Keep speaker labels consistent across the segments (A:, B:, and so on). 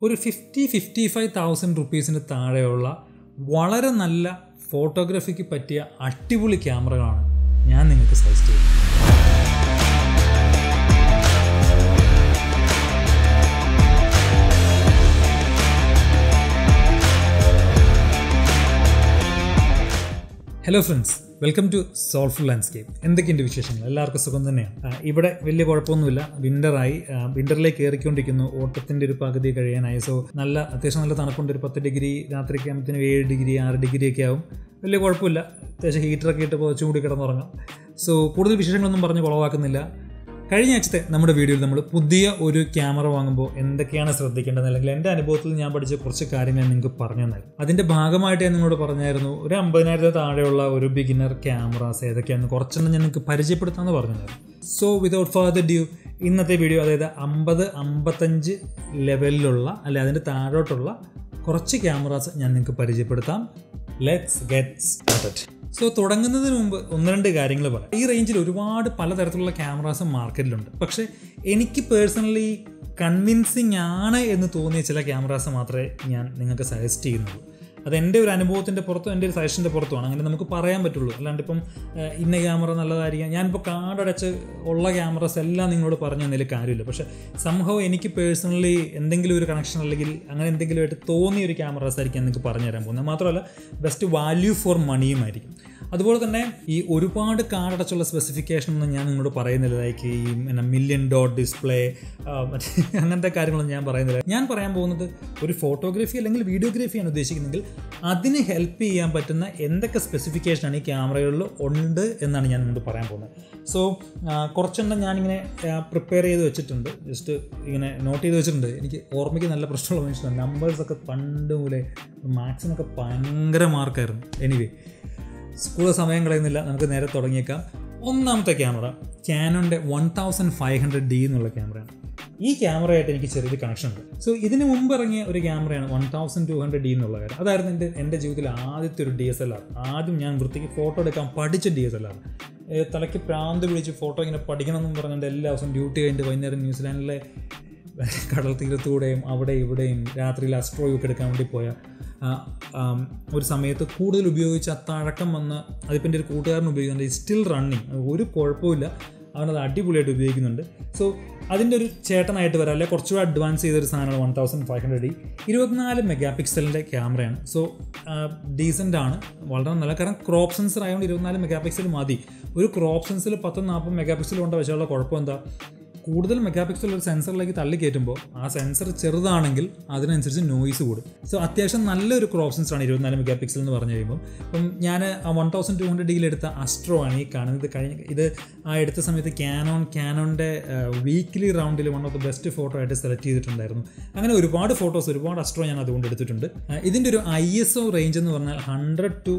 A: ഒരു 50-55,000 റുപ്പീസിന് താഴെയുള്ള വളരെ നല്ല ഫോട്ടോഗ്രാഫിക്ക് പറ്റിയ അടിപൊളി ക്യാമറകളാണ് ഞാൻ നിങ്ങൾക്ക് സജസ്റ്റ് ചെയ്യുന്നത്. Hello friends, welcome to soulful landscape. എന്തൊക്കെയുണ്ട് വിശേഷങ്ങൾ? എല്ലാവർക്കും സുഖം തന്നെയാണ്. ഇവിടെ വലിയ കുഴപ്പമൊന്നുമില്ല. വിൻ്ററിലേക്ക് കയറിക്കൊണ്ടിരിക്കുന്നു. ഓട്ടത്തിൻ്റെ ഒരു പകുതി കഴിയാനായി. സോ അത്യാവശ്യം നല്ല തണുപ്പുണ്ട്. ഒരു 10 ഡിഗ്രി, രാത്രിയൊക്കെ ആകുമ്പോഴത്തേന് 7 ഡിഗ്രി 6 ഡിഗ്രി ഒക്കെ ആവും. വലിയ കുഴപ്പമില്ല. അത്യാവശ്യം ഹീറ്ററൊക്കെ ഇട്ട് പുതച്ചും കൂടി കിടന്നുറങ്ങാം. സോ കൂടുതൽ വിശേഷങ്ങളൊന്നും പറഞ്ഞ് കുളവാക്കുന്നില്ല. കഴിഞ്ഞ ആഴ്ചത്തെ നമ്മുടെ വീഡിയോയിൽ നമ്മൾ പുതിയ ഒരു ക്യാമറ വാങ്ങുമ്പോൾ എന്തൊക്കെയാണ് ശ്രദ്ധിക്കേണ്ടത്, അല്ലെങ്കിൽ എൻ്റെ അനുഭവത്തിൽ ഞാൻ പഠിച്ച കുറച്ച് കാര്യങ്ങൾ നിങ്ങൾക്ക് പറഞ്ഞു തന്നായിരുന്നു. അതിൻ്റെ ഭാഗമായിട്ട് ഞാൻ നിങ്ങളോട് പറഞ്ഞായിരുന്നു ഒരു 50,000 താഴെയുള്ള ഒരു ബിഗിനർ ക്യാമറാസ് ഏതൊക്കെയാണെന്ന് കുറച്ചെണ്ണം ഞാൻ നിങ്ങൾക്ക് പരിചയപ്പെടുത്താമെന്ന് പറഞ്ഞായിരുന്നു. സോ വിതൗട്ട് ഫർദർ ഡ്യൂ, ഇന്നത്തെ വീഡിയോ അതായത് 50-55 ലെവലിലുള്ള അല്ലെ അതിൻ്റെ താഴോട്ടുള്ള കുറച്ച് ക്യാമറാസ് ഞാൻ നിങ്ങൾക്ക് പരിചയപ്പെടുത്താം. Let's get started. സോ തുടങ്ങുന്നതിന് മുമ്പ് 1-2 കാര്യങ്ങൾ പറയാം. ഈ റേഞ്ചിൽ ഒരുപാട് പലതരത്തിലുള്ള ക്യാമറാസ് മാർക്കറ്റിലുണ്ട്. പക്ഷേ എനിക്ക് പേഴ്സണലി കൺവിൻസിങ് ആണ് എന്ന് തോന്നിയ ചില ക്യാമറാസ് മാത്രമേ ഞാൻ നിങ്ങൾക്ക് സജസ്റ്റ് ചെയ്യുന്നുള്ളൂ. അത് എൻ്റെ ഒരു അനുഭവത്തിൻ്റെ പുറത്തും എൻ്റെ ഒരു സജഷൻ്റെ പുറത്തുമാണ്. അങ്ങനെ നമുക്ക് പറയാൻ പറ്റുള്ളൂ. അല്ലാണ്ട് ഇപ്പം ഇന്ന ക്യാമറ നല്ലതായിരിക്കാം, ഞാനിപ്പോൾ കാർഡടച്ച് ഉള്ള ക്യാമറാസ് എല്ലാം നിങ്ങളോട് പറഞ്ഞു തന്നതിൽ കാര്യമില്ല. പക്ഷേ സംഭവം എനിക്ക് പേഴ്സണലി എന്തെങ്കിലും ഒരു കണക്ഷൻ അല്ലെങ്കിൽ അങ്ങനെ എന്തെങ്കിലും ആയിട്ട് തോന്നിയ ഒരു ക്യാമറാസ് ആയിരിക്കും നിങ്ങൾക്ക് പറഞ്ഞു തരാൻ പോകുന്നത്. മാത്രമല്ല ബെസ്റ്റ് വാല്യൂ ഫോർ മണിയുമായിരിക്കും. അതുപോലെ തന്നെ ഈ ഒരുപാട് കാർഡടച്ചുള്ള സ്പെസിഫിക്കേഷൻ ഒന്നും ഞാൻ നിങ്ങളോട് പറയുന്നില്ല. ലൈക്ക് ഈ $1,000,000 ഡിസ്പ്ലേ അങ്ങനത്തെ കാര്യങ്ങളൊന്നും ഞാൻ പറയുന്നില്ല. ഞാൻ പറയാൻ പോകുന്നത് ഒരു ഫോട്ടോഗ്രാഫി അല്ലെങ്കിൽ വീഡിയോഗ്രാഫിയാണ് ഉദ്ദേശിക്കുന്നതെങ്കിൽ അതിന് ഹെൽപ്പ് ചെയ്യാൻ പറ്റുന്ന എന്തൊക്കെ സ്പെസിഫിക്കേഷനാണ് ഈ ക്യാമറകളിൽ ഉണ്ട് എന്നാണ് ഞാൻ നിങ്ങളോട് പറയാൻ പോകുന്നത്. സോ കുറച്ചെണ്ണം ഞാനിങ്ങനെ പ്രിപ്പയർ ചെയ്ത് വെച്ചിട്ടുണ്ട്, ജസ്റ്റ് ഇങ്ങനെ നോട്ട് ചെയ്ത് വെച്ചിട്ടുണ്ട്. എനിക്ക് ഓർമ്മയ്ക്ക് നല്ല പ്രശ്നമുള്ള മനുഷ്യനാണ്. നമ്പേഴ്സൊക്കെ പണ്ട് മുതലേ മാത്സിനൊക്കെ ഭയങ്കര മാർക്കായിരുന്നു. എനിവേ സ്കൂളിൽ സമയം കളയുന്നില്ല, നമുക്ക് നേരെ തുടങ്ങിയേക്കാം. ഒന്നാമത്തെ ക്യാമറ ക്യാനോൻ്റെ 1500D എന്നുള്ള ക്യാമറയാണ്. ഈ ക്യാമറയായിട്ട് എനിക്ക് ചെറിയൊരു കണക്ഷൻ ഉണ്ട്. സോ ഇതിന് മുമ്പ് ഇറങ്ങിയ ഒരു ക്യാമറയാണ് 1200D എന്നുള്ള കാര്യം. അതായിരുന്നു എൻ്റെ ജീവിതത്തിൽ ആദ്യത്തെ ഒരു DSLR. ആദ്യം ഞാൻ വൃത്തിക്ക് ഫോട്ടോ എടുക്കാൻ പഠിച്ച DSLR. തലയ്ക്ക് പ്രാന്ത് പിടിച്ച് ഫോട്ടോ ഇങ്ങനെ പഠിക്കണമെന്നും പറഞ്ഞുകൊണ്ട് എല്ലാ ദിവസവും ഡ്യൂട്ടി കഴിഞ്ഞിട്ട് വൈകുന്നേരം ന്യൂസിലാൻഡിലെ കടൽ തീരത്തൂടെയും അവിടെ ഇവിടെയും രാത്രിയിൽ അസ്ട്രോയൊക്കെ എടുക്കാൻ വേണ്ടി പോയ ഒരു സമയത്ത് കൂടുതൽ ഉപയോഗിച്ച് അത്തഴക്കം വന്ന് അതിപ്പോൾ എൻ്റെ ഒരു കൂട്ടുകാരൻ ഉപയോഗിക്കുന്നുണ്ട്. സ്റ്റിൽ റണ്ണിങ്, ഒരു കുഴപ്പമില്ല, അവനത് അടിപൊളിയായിട്ട് ഉപയോഗിക്കുന്നുണ്ട്. സോ അതിൻ്റെ ഒരു ചേട്ടനായിട്ട് വരാം, അല്ലെങ്കിൽ കുറച്ചുകൂടെ അഡ്വാൻസ് ചെയ്തൊരു സാധനമാണ് 1500D. 24 മെഗാപിക്സലിൻ്റെ ക്യാമറയാണ്. സോ ഡീസൻ്റ് ആണ്, വളരെ നല്ല. കാരണം ക്രോപ്പ് സെൻസർ ആയതുകൊണ്ട് 24 മെഗാപിക്സൽ മതി. ഒരു ക്രോപ്പ് സെൻസറിൽ 10-40 മെഗാപിക്സൽ കൊണ്ട് വെച്ചുള്ള കുഴപ്പം എന്താ, കൂടുതൽ മെഗാപിക്സൽ ഒരു സെൻസറിലേക്ക് തള്ളി കയറ്റുമ്പോൾ ആ സെൻസർ ചെറുതാണെങ്കിൽ അതിനനുസരിച്ച് നോയ്സ് കൂടും. സോ അത്യാവശ്യം നല്ലൊരു ക്രോപ്പ് സെൻസറാണ് 24 മെഗാപിക്സൽ എന്ന് പറഞ്ഞു കഴിയുമ്പോൾ. അപ്പം ഞാൻ 1200D എടുത്ത അസ്ട്രോ ആണ് ഈ കാണുന്നത്. ഇത് ആ എടുത്ത സമയത്ത് ക്യാനോൻ്റെ വീക്ക്ലി റൗണ്ടിൽ one of the best photo ആയിട്ട് സെലക്ട് ചെയ്തിട്ടുണ്ടായിരുന്നു. അങ്ങനെ ഒരുപാട് അസ്ട്രോ ഞാൻ അതുകൊണ്ട് എടുത്തിട്ടുണ്ട്. ഇതിൻ്റെ ഒരു ISO റേഞ്ച് എന്ന് പറഞ്ഞാൽ 100 to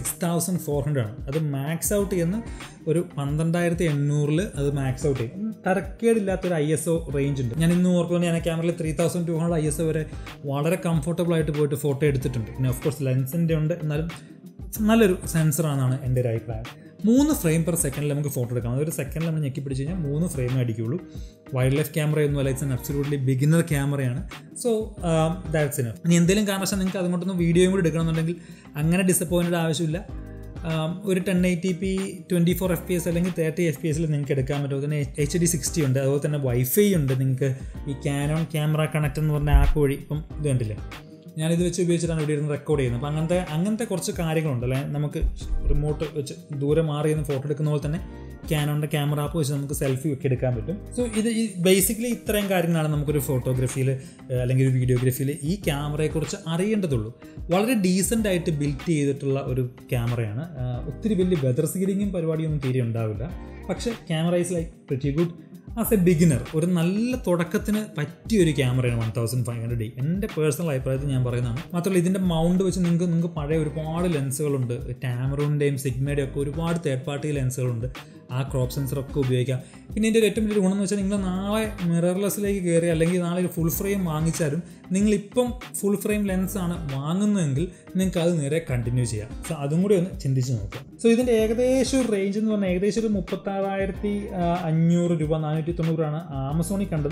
A: 6400 ആണ്. അത് മാക്സ് ഔട്ട് ചെയ്യുന്ന ഒരു 12,800 അത് മാക്സ് ഔട്ട് ചെയ്യും. തരക്കേടില്ലാത്തൊരു ISO റേഞ്ച് ഉണ്ട്. ഞാൻ ഇന്ന് ഓർക്കുന്നത് ഞാൻ ക്യാമറയിൽ 3200 ISO വരെ വളരെ കംഫർട്ടബിൾ ആയിട്ട് പോയിട്ട് ഫോട്ടോ എടുത്തിട്ടുണ്ട്. പിന്നെ ഓഫ് കോഴ്സ് ലെൻസിൻ്റെ ഉണ്ട്, എന്നാലും നല്ലൊരു സെൻസറാണെന്നാണ് എൻ്റെ ഒരു അഭിപ്രായം. 3 ഫ്രെയിം പെർ സെക്കൻഡിൽ നമുക്ക് ഫോട്ടോ എടുക്കാം. അതൊരു സെക്കൻഡിൽ നമ്മൾ ഞെക്കി പിടിച്ച് കഴിഞ്ഞാൽ 3 ഫ്രെയിമേ അടിക്കുകയുള്ളൂ. വൈൽഡ് ലൈഫ് ക്യാമറയൊന്നും അല്ല, ഇറ്റ്സ് ആൻ അബ്സല്യൂട്ട്ലി ബിഗിനർ ക്യാമറയാണ്. So that's enough. ഇനി എന്തെങ്കിലും കാരണവശാൽ നിങ്ങൾക്ക് അതുകൊണ്ടൊന്നും വീഡിയോയും കൂടി എടുക്കണമെന്നുണ്ടെങ്കിൽ അങ്ങനെ ഡിസപ്പോയിൻറ്റഡ് ആവശ്യമില്ല. ഒരു 1080p 24 FPS അല്ലെങ്കിൽ 30 FPS നിങ്ങൾക്ക് എടുക്കാൻ പറ്റും. അതിന് HD 60 ഉണ്ട്. അതുപോലെ തന്നെ വൈഫൈ ഉണ്ട്. നിങ്ങൾക്ക് ഈ കാനോൺ ക്യാമറ കണക്ട് എന്ന് പറഞ്ഞ ആപ്പ് വഴി ഇപ്പം ഇത് കണ്ടില്ലേ, ഞാനിത് വെച്ച് ഉപയോഗിച്ചിട്ടാണ് ഇവിടെ ഇരുന്ന് റെക്കോർഡ് ചെയ്യുന്നത്. അപ്പം അങ്ങനത്തെ കുറച്ച് കാര്യങ്ങളുണ്ട്. അല്ലെ നമുക്ക് റിമോട്ട് വെച്ച് ദൂരെ മാറി നിന്ന് ഫോട്ടോ എടുക്കുന്ന പോലെ തന്നെ ക്യാനോണിൻ്റെ ക്യാമറ ആപ്പ് വെച്ച് നമുക്ക് സെൽഫി ഒക്കെ എടുക്കാൻ പറ്റും. സോ ഇത് ബേസിക്കലി ഇത്രയും കാര്യങ്ങളാണ് നമുക്കൊരു ഫോട്ടോഗ്രാഫിയിൽ അല്ലെങ്കിൽ ഒരു വീഡിയോഗ്രാഫിയിൽ ഈ ക്യാമറയെക്കുറിച്ച് അറിയേണ്ടതുള്ളൂ. വളരെ ഡീസൻ്റ് ആയിട്ട് ബിൽറ്റ് ചെയ്തിട്ടുള്ള ഒരു ക്യാമറയാണ്. ഒത്തിരി വലിയ വെതർ സീലിങ്ങും പരിപാടിയൊന്നും തീരെ ഉണ്ടാവില്ല. പക്ഷേ camera is like pretty good as a beginner. ഒരു നല്ല തുടക്കത്തിന് പറ്റിയൊരു ക്യാമറയാണ് 1500D. എൻ്റെ പേഴ്സണൽ അഭിപ്രായത്തിൽ ഞാൻ പറയുന്നതാണ്. മാത്രമല്ല ഇതിൻ്റെ മൗണ്ട് വെച്ച് നിങ്ങൾക്ക് പഴയ ഒരുപാട് ലെൻസുകളുണ്ട്. ടാമറൂണിൻ്റെയും സിഗ്മയുടെയും ഒക്കെ ഒരുപാട് തേർഡ് പാർട്ടി ലെൻസുകളുണ്ട്. ആ ക്രോപ്പ് സെൻസറൊക്കെ ഉപയോഗിക്കാം. പിന്നെ ഇതിൻ്റെ ഒരു ഏറ്റവും വലിയൊരു ഗുണം എന്ന് വെച്ചാൽ നിങ്ങൾ നാളെ മിറർലെസ്സിലേക്ക് കയറി അല്ലെങ്കിൽ നാളെ ഒരു ഫുൾ ഫ്രെയിം വാങ്ങിച്ചാലും നിങ്ങളിപ്പം ഫുൾ ഫ്രെയിം ലെൻസാണ് വാങ്ങുന്നതെങ്കിൽ നിങ്ങൾക്ക് അത് നേരെ കണ്ടിന്യൂ ചെയ്യാം. സോ അതും കൂടി ഒന്ന് ചിന്തിച്ച് നോക്കുക. സോ ഇതിൻ്റെ ഏകദേശം ഒരു റേഞ്ച് എന്ന് പറഞ്ഞാൽ ഏകദേശം ഒരു 36,500 രൂപ 490 ആമസോണിൽ കണ്ടത്.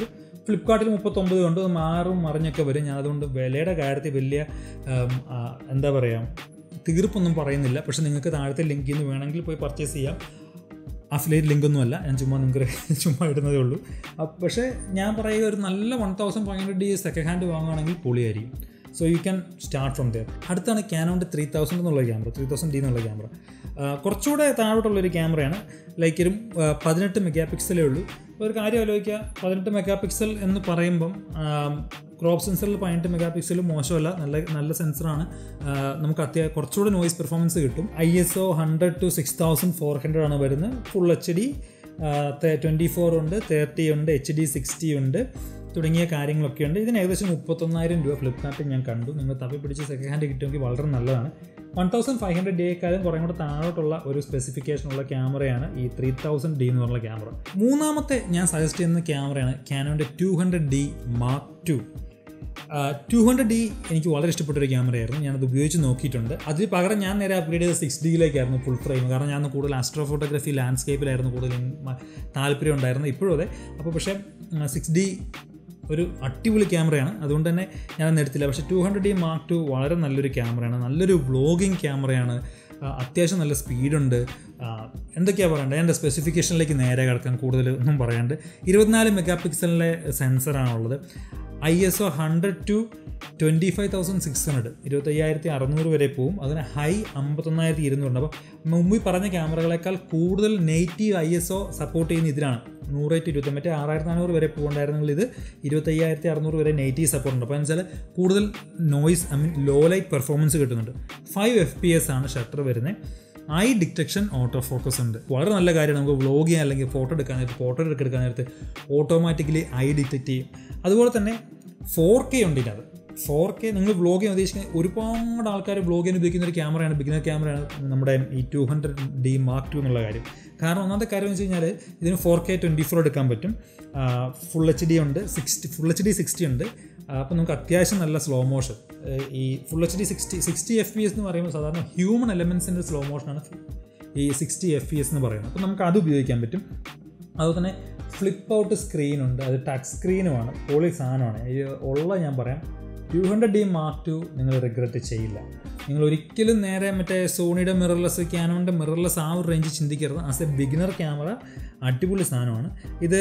A: ഫ്ലിപ്കാർട്ടിൽ 39 ഉണ്ട്, മാറും മറിഞ്ഞൊക്കെ വരും. ഞാൻ അതുകൊണ്ട് വിലയുടെ കാര്യത്തിൽ വലിയ എന്താ പറയുക തീർപ്പൊന്നും പറയുന്നില്ല. പക്ഷേ നിങ്ങൾക്ക് താഴത്തെ ലിങ്കിൽ നിന്ന് വേണമെങ്കിൽ പോയി പർച്ചേസ് ചെയ്യാം. അഫിലിയേറ്റ് ലിങ്കൊന്നുമല്ല, ഞാൻ ചുമ്മാ ഇടുന്നതേ ഉള്ളൂ. പക്ഷേ ഞാൻ പറയുക ഒരു നല്ല 1500D സെക്കൻഡ് ഹാൻഡ് വാങ്ങുകയാണെങ്കിൽ പൊളിയായിരിക്കും. So you can start from there. അടുത്താണ് ക്യാനോൻ്റെ 3000 എന്നുള്ള ക്യാമറ, 3000D എന്നുള്ള ക്യാമറ. കുറച്ചുകൂടെ താഴോട്ടുള്ളൊരു ക്യാമറയാണ്. ലൈക്ക് ഒരു 18 മെഗാപിക്സലേ ഉള്ളൂ. ഒരു കാര്യം ആലോചിക്കുക, 18 മെഗാപിക്സൽ എന്ന് പറയുമ്പം ക്രോപ്പ് സെൻസറിൽ 18 മെഗാപിക്സൽ മോശമല്ല, നല്ല സെൻസറാണ്. നമുക്ക് കുറച്ചുകൂടെ നോയിസ് പെർഫോമൻസ് കിട്ടും. ISO 100 to 6400 ആണ് വരുന്നത്. ഫുൾ HD 24 ഉണ്ട്, 30 ഉണ്ട്, HD 60 ഉണ്ട് തുടങ്ങിയ കാര്യങ്ങളൊക്കെ ഉണ്ട്. ഇതിന് ഏകദേശം 31,000 രൂപ ഫ്ലിപ്കാർട്ടിൽ ഞാൻ കണ്ടു. നിങ്ങൾ തപ്പി പിടിച്ച് സെക്കൻഡ് ഹാൻഡ് കിട്ടുമെങ്കിൽ വളരെ നല്ലതാണ്. 1500Dയേക്കാളും കുറേ കൂടെ താഴോട്ടുള്ള ഒരു സ്പെസിഫിക്കേഷനുള്ള ക്യാമറയാണ് ഈ 3000D എന്ന് പറഞ്ഞ ക്യാമറ. മൂന്നാമത്തെ ഞാൻ സജസ്റ്റ് ചെയ്യുന്ന ക്യാമറയാണ് ക്യാനോൻ്റെ 200D Mark II. 200D എനിക്ക് വളരെ ഇഷ്ടപ്പെട്ടൊരു ക്യാമറയായിരുന്നു. ഞാനത് ഉപയോഗിച്ച് നോക്കിയിട്ടുണ്ട്. അതിന് പകരം ഞാൻ നേരെ അപ്ഗ്രേഡ് ചെയ്ത് 6Dയിലേക്കായിരുന്നു ഫുൾ ഫ്രെയിം. കാരണം ഞാൻ കൂടുതൽ ആസ്ട്രോ ഫോട്ടോഗ്രാഫി, ലാൻഡ്സ്കേപ്പിലായിരുന്നു കൂടുതൽ താല്പര്യം ഉണ്ടായിരുന്നു, ഇപ്പോഴും അതെ. അപ്പോൾ പക്ഷേ 6D ഒരു അടിപൊളി ക്യാമറയാണ്, അതുകൊണ്ട് തന്നെ ഞാനൊന്നും എടുത്തില്ല. പക്ഷേ 200D Mark II വളരെ നല്ലൊരു ക്യാമറയാണ്, നല്ലൊരു വ്ളോഗിങ് ക്യാമറയാണ്. അത്യാവശ്യം നല്ല സ്പീഡുണ്ട്. എന്തൊക്കെയാണ് പറയേണ്ടത്, എൻ്റെ സ്പെസിഫിക്കേഷനിലേക്ക് നേരെ കിടക്കാൻ കൂടുതൽ ഒന്നും പറയാണ്ട്. 24 മെഗാപിക്സലിലെ സെൻസറാണുള്ളത്. ISO 100 to 25,600, 25,600 വരെ പോവും. അതിന് ഹൈ 51,200 ഉണ്ട്. അപ്പോൾ മുമ്പിൽ പറഞ്ഞ ക്യാമറകളെക്കാൾ കൂടുതൽ നെഗറ്റീവ് ISO സപ്പോർട്ട് ചെയ്യുന്ന ഇതിലാണ്. 100-20, മറ്റേ 6,400 വരെ പോകണ്ടായിരുന്നെങ്കിൽ ഇത് 25,600 വരെ നെഗറ്റീവ് സപ്പോർട്ട് ഉണ്ട്. അപ്പോൾ എന്ന് വെച്ചാൽ കൂടുതൽ നോയ്സ്, ലോ ലൈറ്റ് പെർഫോമൻസ് കിട്ടുന്നുണ്ട്. 5 FPS ആണ് ഷട്ടർ വരുന്നത്. ഐ ഡിറ്റക്ഷൻ ഓട്ടോ ഫോക്കസ് ഉണ്ട്. വളരെ നല്ല കാര്യമാണ്. നമുക്ക് വ്ളോഗ് ചെയ്യാൻ അല്ലെങ്കിൽ ഫോട്ടോ എടുക്കാൻ നേരത്ത് ഓട്ടോമാറ്റിക്കലി ഐ ഡിറ്റക്റ്റ് ചെയ്യും. അതുപോലെ തന്നെ 4K ഉണ്ട് ഇതിനകത്ത്. 4K നിങ്ങൾ വ്ളോഗ് ചെയ്യാൻ ഉദ്ദേശിക്കുന്ന ഒരുപാട് ആൾക്കാർ വ്ളോഗ് ചെയ്യാൻ ഉപയോഗിക്കുന്ന ഒരു ക്യാമറയാണ്, ബിഗിനർ ക്യാമറയാണ് നമ്മുടെ ഈ 200D Mark II എന്നുള്ള കാര്യം. കാരണം ഒന്നാമത്തെ കാര്യം എന്ന് വെച്ച് കഴിഞ്ഞാൽ ഇതിന് 4K 24 എടുക്കാൻ പറ്റും. ഫുൾ HD ഉണ്ട്, ഫുൾ HD 60 ഉണ്ട്. അപ്പോൾ നമുക്ക് അത്യാവശ്യം നല്ല സ്ലോ മോഷൻ. ഈ ഫുൾ HD 60 FPS എന്ന് പറയുമ്പോൾ സാധാരണ ഹ്യൂമൻ എലമെൻസിൻ്റെ സ്ലോ മോഷനാണ് ഈ 60 FPS എന്ന് പറയുന്നത്. അപ്പോൾ നമുക്ക് അത് ഉപയോഗിക്കാൻ പറ്റും. അതുപോലെ തന്നെ ഫ്ലിപ്പ് ഔട്ട് സ്ക്രീനുണ്ട്, അത് ടച്ച് സ്ക്രീനുമാണ്, പൊളി സാധനമാണ്. ഞാൻ പറയാം 200D Mark II നിങ്ങൾ റിഗ്രറ്റ് ചെയ്യില്ല. നിങ്ങൾ ഒരിക്കലും നേരെ മറ്റേ സോണിയുടെ മിറർലെസ്, ക്യാനോൻ്റെ മിറർലെസ് ആ ഒരു റേഞ്ച് ചിന്തിക്കരുത്. ആസ് എ ബിഗിനർ ക്യാമറ അടിപൊളി സാധനമാണ്. ഇത്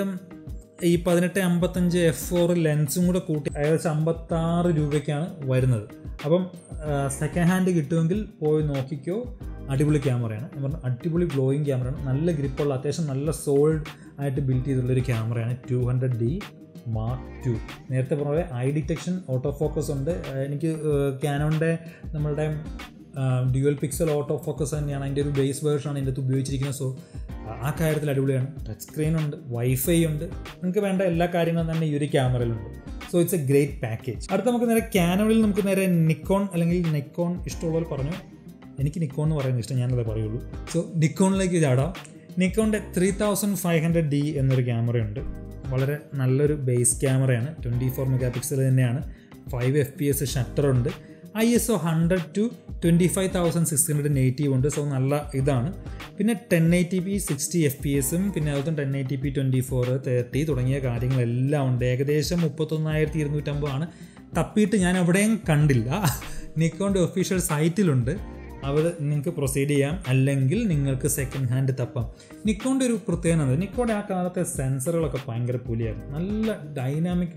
A: ഈ 1855 f4 ലെൻസും കൂടെ കൂട്ടി ഏകദേശം 56 രൂപയ്ക്കാണ് വരുന്നത്. അപ്പം സെക്കൻഡ് ഹാൻഡ് കിട്ടുമെങ്കിൽ പോയി നോക്കിക്കോ. അടിപൊളി ക്യാമറയാണ്. ഞാൻ പറഞ്ഞ അടിപൊളി ഗ്ലോയിങ് ക്യാമറയാണ്. നല്ല ഗ്രിപ്പുള്ള, അത്യാവശ്യം നല്ല സോൾഡ് ആയിട്ട് ബിൽഡ് ചെയ്തിട്ടുള്ളൊരു ക്യാമറയാണ് 200D Mark II. നേരത്തെ പറഞ്ഞ പോലെ ഐ ഡിറ്റക്ഷൻ, ഓട്ടോ ഫോക്കസ് ഉണ്ട്. എനിക്ക് ക്യാനോൻ്റെ നമ്മളുടെ ഡ്യുവൽ പിക്സൽ ഓട്ടോ ഫോക്കസ് തന്നെയാണ് അതിൻ്റെ ഒരു ബേസ് വേർഷനാണ് ഇതിൻ്റെ അകത്ത് ഉപയോഗിച്ചിരിക്കുന്നത്. സോ ആ കാര്യത്തിൽ അടിപൊളിയാണ്. ടച്ച് സ്ക്രീൻ ഉണ്ട്, വൈഫൈ ഉണ്ട്, നിങ്ങൾക്ക് വേണ്ട എല്ലാ കാര്യങ്ങളും തന്നെ ഈ ഒരു ക്യാമറയിലുണ്ട്. So it's a great package. അടുത്ത നമുക്ക് നേരെ ക്യാനോണിൽ നമുക്ക് നേരെ നിക്കോൺ അല്ലെങ്കിൽ നിക്കോൺ ഇഷ്ടമുള്ളവർ പറഞ്ഞു. എനിക്ക് നിക്കോൺ എന്ന് പറയുന്നത് ഇഷ്ടം, ഞാനത് പറയുള്ളൂ. സോ നിക്കോണിലേക്ക് ചാടാം. നിക്കോണിൻ്റെ 3500D എന്നൊരു ക്യാമറയുണ്ട്. വളരെ നല്ലൊരു ബേസ് ക്യാമറയാണ്. 24 മെഗാപിക്സൽ തന്നെയാണ്. 5 FPS ഷട്ടറുണ്ട്. ISO 100 to 25,600 നെഗറ്റീവ് ഉണ്ട്. സോ നല്ല ഇതാണ്. പിന്നെ 1080p 60 FPSും പിന്നെ അതുപോലെ 1080p 24, 30 തുടങ്ങിയ കാര്യങ്ങളെല്ലാം ഉണ്ട്. ഏകദേശം 31,250 ആണ്. തപ്പിയിട്ട് ഞാൻ എവിടെയും കണ്ടില്ല. നിക്കോണിൻ്റെ ഒഫീഷ്യൽ സൈറ്റിലുണ്ട്. അവർ നിങ്ങൾക്ക് പ്രൊസീഡ് ചെയ്യാം, അല്ലെങ്കിൽ നിങ്ങൾക്ക് സെക്കൻഡ് ഹാൻഡ് തപ്പാം. നിക്കോണിൻ്റെ ഒരു പ്രത്യേകത, നിക്കോണിൻ്റെ ആ കാലത്തെ സെൻസറുകളൊക്കെ ഭയങ്കര പുലിയായിരുന്നു. നല്ല ഡൈനാമിക്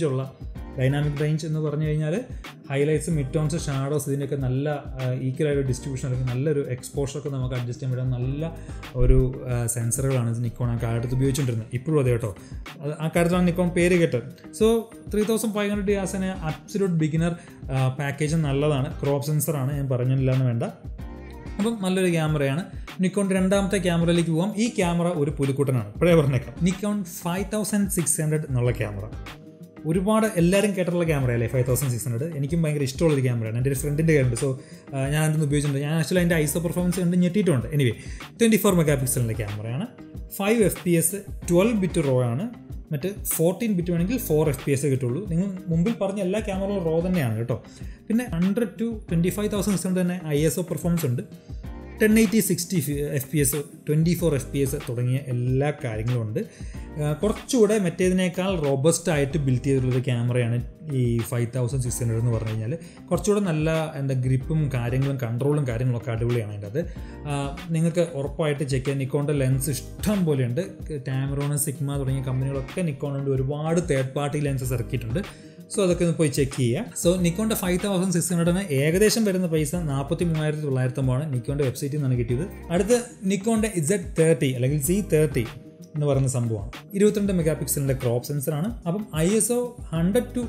A: റേഞ്ച് എന്ന് പറഞ്ഞു കഴിഞ്ഞാൽ ഹൈലൈറ്റ്സ്, മിഡ് ടോൺസ്, ഷാഡോസ് ഇതിൻ്റെയൊക്കെ നല്ല ഈക്വലായൊരു ഡിസ്ട്രിബ്യൂഷൻ അല്ലെങ്കിൽ നല്ലൊരു എക്സ്പോഷറൊക്കെ നമുക്ക് അഡ്ജസ്റ്റ് ചെയ്യാൻ പറ്റുന്ന നല്ല ഒരു സെൻസറുകളാണ് നിക്കോൺ ആ കാലത്ത് ഉപയോഗിച്ചുകൊണ്ടിരുന്നത്. ഇപ്പോഴും അതെ കേട്ടോ, ആ കാര്യത്തിലാണ് നിക്കോൺ പേര് കേട്ടത്. സോ 3500D ആസിന് അബ്സല്യൂട്ട് ബിഗിനർ പാക്കേജ് നല്ലതാണ്. ക്രോപ്പ് സെൻസറാണ്, ഞാൻ പറഞ്ഞില്ല എന്ന് വേണ്ട. അപ്പം നല്ലൊരു ക്യാമറയാണ്. നിക്കോണിൻ്റെ രണ്ടാമത്തെ ക്യാമറയിലേക്ക് പോകാം. ഈ ക്യാമറ ഒരു പുലിക്കുട്ടനാണ്, ഇപ്പോഴേ പറഞ്ഞേക്കാം. നിക്കോൺ 5600 എന്നുള്ള ക്യാമറ ഒരുപാട് എല്ലാവരും കേട്ടിട്ടുള്ള ക്യാമറയല്ലേ 5600. എനിക്കും ഭയങ്കര ഇഷ്ടമുള്ളൊരു ക്യാമറയാണ്. എൻ്റെ ഒരു ഫ്രണ്ടിൻ്റെ കയ്യിലുണ്ട്. സോ ഞാൻ അതിന് ഉപയോഗിച്ചിട്ടുണ്ട്. ഞാൻ ആക്ച്വലി അതിൻ്റെ ISO പെർഫോമൻസ് കണ്ട് ഞെട്ടിയിട്ടുണ്ട്. എനിവേ 24 മെഗാപിക്സലിൻ്റെ ക്യാമറയാണ്. 5 FPS 12 ബിറ്റ് റോ ആണ്. മറ്റ് 14 ബിറ്റ് വേണമെങ്കിൽ 4 FPS കിട്ടുള്ളൂ. നിങ്ങൾ മുമ്പിൽ പറഞ്ഞ എല്ലാ ക്യാമറകളും റോ തന്നെയാണ് കേട്ടോ. പിന്നെ 100 to 25,600 തന്നെ ISO പെർഫോമൻസ് ഉണ്ട്. 1080 60 FPS 24 FPS തുടങ്ങിയ എല്ലാ കാര്യങ്ങളും ഉണ്ട്. കുറച്ചുകൂടെ മറ്റേതിനേക്കാൾ റോബസ്റ്റ് ആയിട്ട് ബിൽഡ് ചെയ്തിട്ടുള്ളൊരു ക്യാമറയാണ് ഈ 5600 എന്ന് പറഞ്ഞു കഴിഞ്ഞാൽ. കുറച്ചുകൂടെ നല്ല ഗ്രിപ്പും കാര്യങ്ങളും കൺട്രോളും കാര്യങ്ങളൊക്കെ അടിപൊളിയാണ് അതിൻ്റെ അത്. നിങ്ങൾക്ക് ഉറപ്പായിട്ട് ചെക്ക് ചെയ്യാം. നിക്കോണിൻ്റെ ലെൻസ് ഇഷ്ടം പോലെയുണ്ട്. ടാമറോൺ, സിഗ്മ തുടങ്ങിയ കമ്പനികളൊക്കെ നിക്കോണിൻ്റെ ഒരുപാട് തേർഡ് പാർട്ടി ലെൻസസ് ഇറക്കിയിട്ടുണ്ട്. സോ അതൊക്കെ ഒന്ന് പോയി ചെക്ക് ചെയ്യുക. സോ നിക്കോണിൻ്റെ 5600 ഏകദേശം വരുന്ന പൈസ 43,900 നിക്കോണിൻ്റെ വെബ്സൈറ്റിൽ നിന്നാണ് കിട്ടിയത്. അടുത്ത് നിക്കോണിൻ്റെ Z30 അല്ലെങ്കിൽ C30 എന്ന് പറയുന്ന സംഭവമാണ്. 22 മെഗാപിക്സലിൻ്റെ ക്രോപ്പ് സെൻസറാണ്. അപ്പം ISO 100 to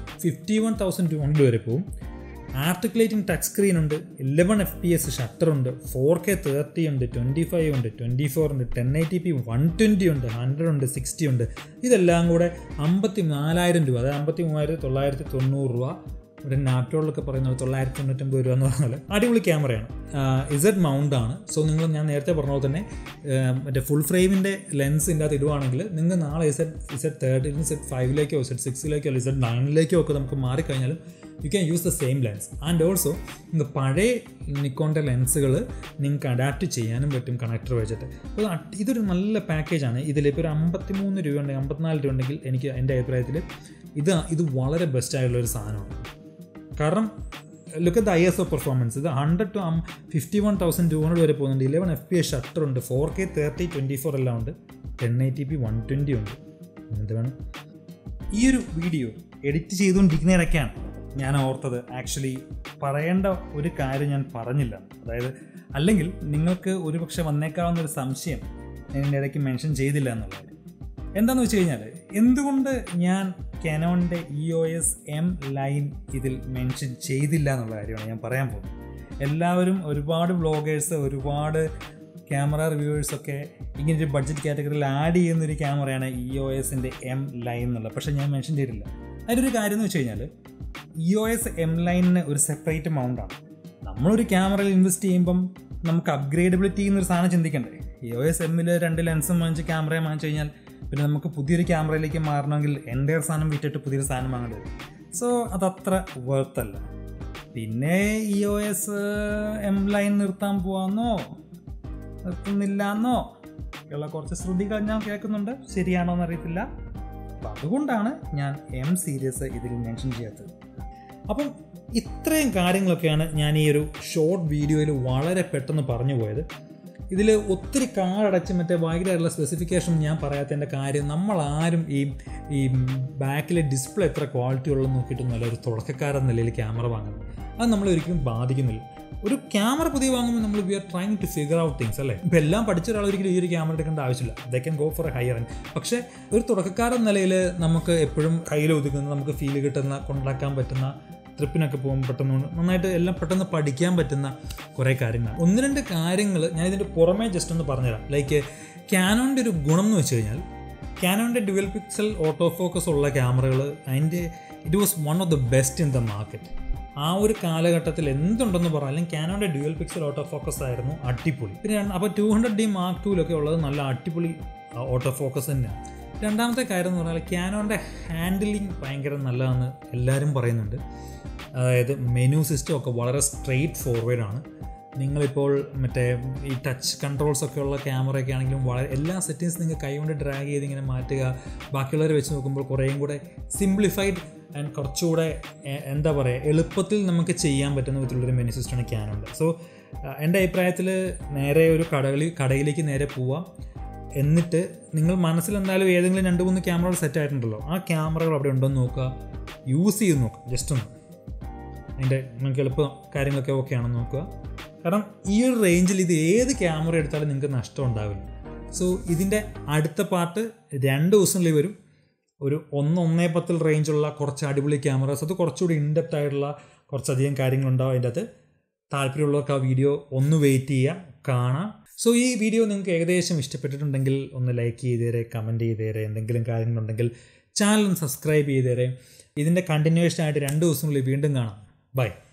A: 51,200 വരെ പോകും. ആർട്ടിക്കുലേറ്റിംഗ് ടച്ച് സ്ക്രീൻ ഉണ്ട്, 11 FPS ഷട്ടർ ഉണ്ട്, 4K 30 ഉണ്ട്, 25 ഉണ്ട്, 24 ഉണ്ട്, 1080p 120 ഉണ്ട്, 100 ഉണ്ട്, 60 ഉണ്ട്. ഇതെല്ലാം കൂടെ 54,000 രൂപ, അതായത് 53,990 രൂപ. ഒരു നാപ്റ്റോളിലൊക്കെ പറയുന്നത് 999 രൂപ എന്ന് പറഞ്ഞാൽ അടിപൊളി ക്യാമറയാണ്. Z മൗണ്ട് ആണ്. സോ ഞാൻ നേരത്തെ പറഞ്ഞ പോലെ തന്നെ മറ്റേ ഫുൾ ഫ്രെയിമിൻ്റെ ലെൻസ് ഇതിൻ്റെ അകത്ത് ഇടുവാണെങ്കിൽ നിങ്ങൾ നാളെ Z30 Z5 Z6 Z9 ഒക്കെ നമുക്ക് മാറിക്കഴിഞ്ഞാലും you can use the same lens. And also നിങ്ങൾക്ക് പഴയ നിക്കോണിൻ്റെ ലെൻസുകൾ നിങ്ങൾക്ക് അഡാപ്റ്റ് ചെയ്യാനും പറ്റും കണക്ടർ വെച്ചിട്ട്. അപ്പോൾ ഇതൊരു നല്ല പാക്കേജാണ്. ഇതിലിപ്പോൾ ഒരു 53 രൂപ ഉണ്ടെങ്കിൽ 54 രൂപ ഉണ്ടെങ്കിൽ എനിക്ക് എൻ്റെ അഭിപ്രായത്തിൽ ഇത് വളരെ ബെസ്റ്റായിട്ടുള്ളൊരു സാധനമാണ്. കാരണം look at the ISO performance. ഇത് 100 to 51,200 വരെ പോകുന്നുണ്ട്. 11 FPS ഷട്ടർ ഉണ്ട്, 4K 30 24 എല്ലാം ഉണ്ട്, 1080p 120 ഉണ്ട്. എന്ത് വേണം. ഈ ഒരു വീഡിയോ എഡിറ്റ് ചെയ്തുകൊണ്ടിരിക്കുന്നതിനൊക്കെയാണ് ഞാൻ ഓർത്തത് ആക്ച്വലി പറയേണ്ട ഒരു കാര്യം ഞാൻ പറഞ്ഞില്ല. അതായത് അല്ലെങ്കിൽ നിങ്ങൾക്ക് ഒരുപക്ഷെ വന്നേക്കാവുന്ന ഒരു സംശയം ഞാൻ ഇടയ്ക്ക് മെൻഷൻ ചെയ്തില്ല എന്നുള്ളത്. എന്താണെന്ന് വെച്ച് കഴിഞ്ഞാൽ എന്തുകൊണ്ട് ഞാൻ കാനോണിൻ്റെ EOS M ലൈൻ ഇതിൽ മെൻഷൻ ചെയ്തില്ല എന്നുള്ള കാര്യമാണ് ഞാൻ പറയാൻ പോകുന്നത്. എല്ലാവരും ഒരുപാട് വ്ളോഗേഴ്സ്, ഒരുപാട് ക്യാമറ റിവ്യൂവേഴ്സൊക്കെ ഇങ്ങനൊരു ബഡ്ജറ്റ് കാറ്റഗറിയിൽ ആഡ് ചെയ്യുന്നൊരു ക്യാമറയാണ് EOSൻ്റെ M ലൈൻ എന്നുള്ളത്. പക്ഷേ ഞാൻ മെൻഷൻ ചെയ്തിട്ടില്ല. അതിലൊരു കാര്യം എന്ന് വെച്ച് കഴിഞ്ഞാൽ EOS M ലൈനിന് ഒരു സെപ്പറേറ്റ് മൗണ്ടാണ്. നമ്മളൊരു ക്യാമറയിൽ ഇൻവെസ്റ്റ് ചെയ്യുമ്പം നമുക്ക് അപ്ഗ്രേഡബിലിറ്റി എന്നൊരു സാധനം ചിന്തിക്കണ്ടേ. EOS Mൽ 2 ലെൻസും വാങ്ങിച്ച് ക്യാമറയെ വാങ്ങിച്ചു കഴിഞ്ഞാൽ പിന്നെ നമുക്ക് പുതിയൊരു ക്യാമറയിലേക്ക് മാറണമെങ്കിൽ എൻ്റെ സാധനം വിറ്റിട്ട് പുതിയൊരു സാധനം വാങ്ങേണ്ടി വരും. സോ അതത്ര വർത്തല്ല. പിന്നെ EOS M ലൈൻ നിർത്താൻ പോവാന്നോ നിർത്തുന്നില്ലെന്നോ ഉള്ള കുറച്ച് ശ്രുതികൾ ഞാൻ കേൾക്കുന്നുണ്ട്. ശരിയാണോ എന്നറിയത്തില്ല. അപ്പം അതുകൊണ്ടാണ് ഞാൻ M സീരീസ് ഇതിൽ മെൻഷൻ ചെയ്യാത്തത്. അപ്പം ഇത്രയും കാര്യങ്ങളൊക്കെയാണ് ഞാൻ ഈ ഒരു ഷോർട്ട് വീഡിയോയിൽ വളരെ പെട്ടെന്ന് പറഞ്ഞു പോയത്. ഇതിൽ ഒത്തിരി കാർഡടച്ച് മറ്റേ ഭയങ്കരമായിട്ടുള്ള സ്പെസിഫിക്കേഷൻ ഞാൻ പറയാത്തതിൻ്റെ കാര്യം, നമ്മളാരും ഈ ബാക്കിലെ ഡിസ്പ്ലേ എത്ര ക്വാളിറ്റി ഉള്ളതെന്ന് നോക്കിയിട്ടൊന്നുമല്ല ഒരു തുടക്കക്കാരെന്ന നിലയിൽ ക്യാമറ വാങ്ങുന്നത്. അത് നമ്മളൊരിക്കലും ബാധിക്കുന്നില്ല. ഒരു ക്യാമറ പുതിയ വാങ്ങുമ്പോൾ നമ്മൾ we are trying to figure out things അല്ലേ. ഇപ്പോൾ എല്ലാം പഠിച്ച ഒരാളൊരിക്കലും ഈ ഒരു ക്യാമറ എടുക്കേണ്ട ആവശ്യമില്ല. They can go for a higher end. പക്ഷേ ഒരു തുടക്കക്കാരൻ നിലയിൽ നമുക്ക് എപ്പോഴും കയ്യിൽ ഒതുക്കുന്ന, നമുക്ക് ഫീൽ കിട്ടുന്ന, കൊണ്ടാക്കാൻ പറ്റുന്ന, ട്രിപ്പിനൊക്കെ പോകുമ്പോൾ പെട്ടെന്ന് നന്നായിട്ട് എല്ലാം പെട്ടെന്ന് പഠിക്കാൻ പറ്റുന്ന കുറേ കാര്യങ്ങളാണ്. 1-2 കാര്യങ്ങൾ ഞാൻ ഇതിൻ്റെ പുറമേ ജസ്റ്റ് ഒന്ന് പറഞ്ഞുതരാം. ലൈക്ക് കാനോണിൻ്റെ ഒരു ഗുണം എന്ന് വെച്ച് കഴിഞ്ഞാൽ കാനോണിൻ്റെ ഡ്യുവൽ പിക്സൽ ഓട്ടോ ഫോക്കസ് ഉള്ള ക്യാമറകൾ it was one of the best in the market. ആ ഒരു കാലഘട്ടത്തിൽ എന്തുണ്ടെന്ന് പറഞ്ഞാലും കാനോണിൻ്റെ ഡ്യുവൽ പിക്സൽ ഓട്ടോ ഫോക്കസ് ആയിരുന്നു അടിപൊളി. പിന്നെ അപ്പോൾ 200D Mark II ഉള്ളത് നല്ല അടിപൊളി ഓട്ടോ ഫോക്കസ് തന്നെയാണ്. രണ്ടാമത്തെ കാര്യം എന്ന് പറഞ്ഞാൽ കാനോണിൻ്റെ ഹാൻഡിലിങ് ഭയങ്കര നല്ലതാണെന്ന് എല്ലാവരും പറയുന്നുണ്ട്. അതായത് മെനു സിസ്റ്റം ഒക്കെ വളരെ സ്ട്രെയിറ്റ് ഫോർവേഡാണ്. നിങ്ങളിപ്പോൾ മറ്റേ ഈ ടച്ച് കൺട്രോൾസൊക്കെ ഉള്ള ക്യാമറയൊക്കെ ആണെങ്കിലും വളരെ എല്ലാ സെറ്റിങ്സ് നിങ്ങൾ കൈകൊണ്ട് ഡ്രാഗ് ചെയ്ത് ഇങ്ങനെ മാറ്റുക. ബാക്കിയുള്ളവരെ വെച്ച് നോക്കുമ്പോൾ കുറേയും കൂടെ സിംപ്ലിഫൈഡ് ആൻഡ് കുറച്ചുകൂടെ എന്താ പറയുക എളുപ്പത്തിൽ നമുക്ക് ചെയ്യാൻ പറ്റുന്ന വിധത്തിലുള്ളൊരു മെനു സിസ്റ്റമാണ് കാനോണിൻ്റെ. സോ എൻ്റെ അഭിപ്രായത്തിൽ നേരെ ഒരു കടയിലേക്ക് നേരെ പോവാം. എന്നിട്ട് നിങ്ങൾ മനസ്സിലെന്തായാലും ഏതെങ്കിലും 2-3 ക്യാമറകൾ സെറ്റ് ആയിട്ടുണ്ടല്ലോ, ആ ക്യാമറകൾ അവിടെ ഉണ്ടോ എന്ന് നോക്കുക, യൂസ് ചെയ്ത് നോക്കുക. ജസ്റ്റ് ഒന്ന് അതിൻ്റെ നിങ്ങൾക്ക് എളുപ്പം കാര്യങ്ങളൊക്കെ ഓക്കെ ആണെന്ന് നോക്കുക. കാരണം ഈ ഒരു റേഞ്ചിൽ ഇത് ഏത് ക്യാമറ എടുത്താലും നിങ്ങൾക്ക് നഷ്ടം ഉണ്ടാവില്ല. സോ ഇതിൻ്റെ അടുത്ത പാർട്ട് 2 ദിവസങ്ങളിൽ വരും. ഒരു 1-1.10 റേഞ്ചുള്ള കുറച്ച് അടിപൊളി ക്യാമറാസ്, അത് കുറച്ചുകൂടി ഇൻഡെപ്റ്റ് ആയിട്ടുള്ള കുറച്ചധികം കാര്യങ്ങളുണ്ടാവും അതിൻ്റെ അകത്ത്. താല്പര്യമുള്ളവർക്ക് ആ വീഡിയോ ഒന്ന് വെയിറ്റ് ചെയ്യുക, കാണാം. സോ ഈ വീഡിയോ നിങ്ങൾക്ക് ഏകദേശം ഇഷ്ടപ്പെട്ടിട്ടുണ്ടെങ്കിൽ ഒന്ന് ലൈക്ക് ചെയ്തേരെ, കമൻറ്റ് ചെയ്തേരെ, എന്തെങ്കിലും കാര്യങ്ങളുണ്ടെങ്കിൽ ചാനൽ ഒന്ന് സബ്സ്ക്രൈബ് ചെയ്തേരെ. ഇതിൻ്റെ കണ്ടിന്യൂവേഷൻ ആയിട്ട് 2 ദിവസങ്ങളിൽ വീണ്ടും കാണാം. ബൈ.